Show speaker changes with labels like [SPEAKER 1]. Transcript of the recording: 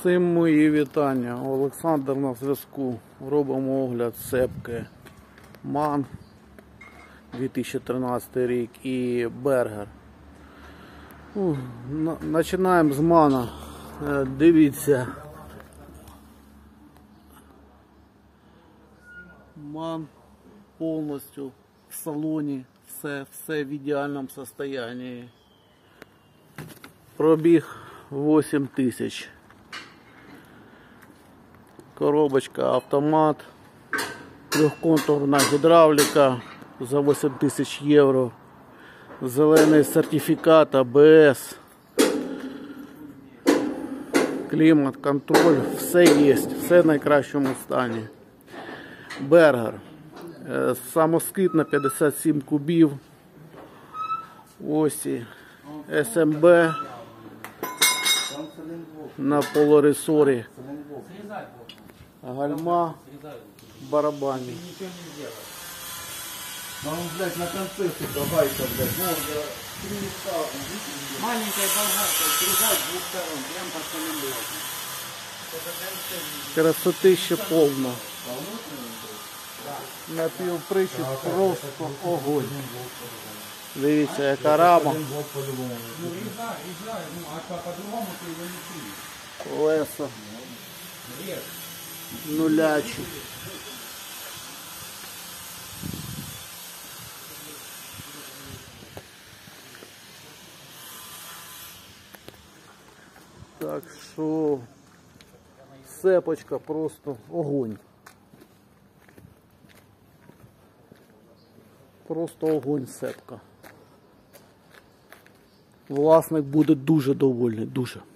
[SPEAKER 1] Всім мої вітання. Олександр на зв'язку. Робимо огляд сепки МАН 2013 рік і Бергер. Починаємо з МАНа. Дивіться. МАН повністю в салоні, все в ідеальному стані. Пробіг 8 тисяч. Коробочка автомат, трьохконтурна гідравліка за 8 тисяч євро, зелений сертифікат АБС, клімат, контроль, все є, все в найкращому стані. Бергер, самоскид на 57 кубів, осі СМБ на полуресорі, гальма, барабанник.
[SPEAKER 2] Нам, блядь, на конце добавить, блядь, маленькая болгарка, срезать с двух сторон, прям по самим блокам.
[SPEAKER 1] Красотища повна. Напівпричіп просто огонь. Дивіться, яка рама. Колеса. Нулячі. Так що сепочка просто огонь. Просто огонь сепка. Власник буде дуже довольний, дуже.